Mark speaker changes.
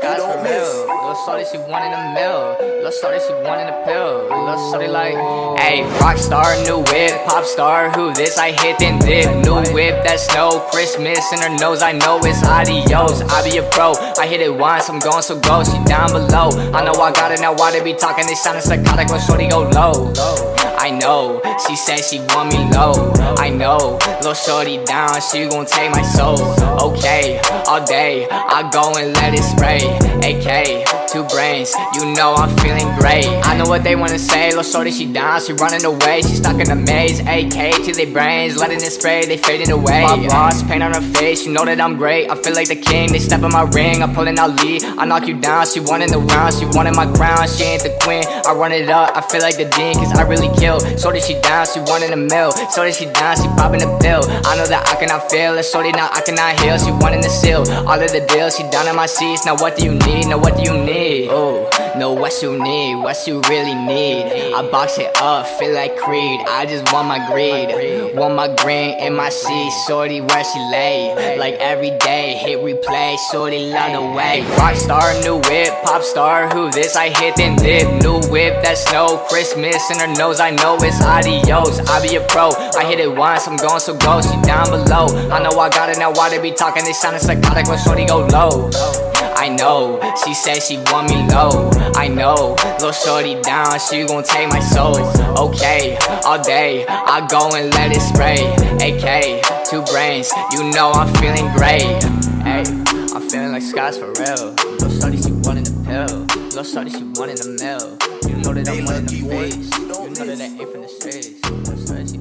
Speaker 1: skies for real. Little shorty, she one in a mill. Little shorty, she one in a pill. Little shorty like, hey, rock star, new whip, pop star, who this? I hit then dip. New whip, that's no Christmas in her nose. I know it's adios. I be a pro. I hit it once, I'm going so go. She down below. I know I got it now. Why they be talking? They sounding psychotic when shorty go low. I know, she said she want me low. I know, little shorty down, she gon' take my soul. Okay, all day, I go and let it spray. AK, 2 brains, you know I'm feeling great. I know what they wanna say, little shorty she down, she running away. She stuck in a maze, AK to their brains, letting it spray, they fading away. My boss, paint on her face, you know that I'm great. I feel like the king, they step in my ring, I'm pulling out lead. I knock you down, she wanting the round, she wanted my crown. She ain't the queen, I run it up, I feel like the dean, cause I really kill. Shorty she down, she one in a mill. Shorty she down, she popping a pill. I know that I cannot feel it. Shorty now I cannot heal. She one in the seal. All of the deals, she down in my seats. Now what do you need? Now what do you need? Oh, know what you need, what you really need. I box it up, feel like Creed. I just want my greed, want my green in my seat. Shorty where she lay, like every day hit replay. Shorty love the way. Rock star, new whip, pop star, who this? I hit then dip. New whip, that's no Christmas in her nose. I know it's adios. I be a pro. I hit it once, I'm going so go. She down below. I know I got it now. Why they be talking? They sounding psychotic when shorty go low. I know, she said she want me low. I know, little shorty down, she gon' take my soul. Okay, all day, I go and let it spray. AK, 2 brains, you know I'm feeling great. Hey, I'm feeling like skies for real. Little shorty, she one in the pill. Little shorty, she one in the mill. You know that I'm one in the face. You know that I ain't from the streets.